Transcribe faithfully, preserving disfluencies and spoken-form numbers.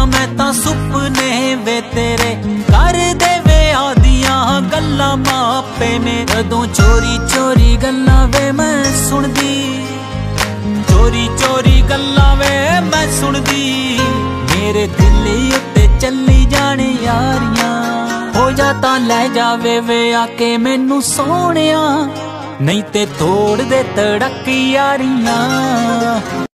मैं तां सुपने वे तेरे कर दे वे आदियां गल्लां मापे ने जदों चोरी चोरी गल्लां वे मैं सुनदी चोरी चोरी गल्लां वे मैं सुनदी मेरे दिल उत्ते चली जाने यारियां हो जा तां लै जावे वे आके मैनू सोहणिया नहीं ते तोड़ दे तड़क यारियां।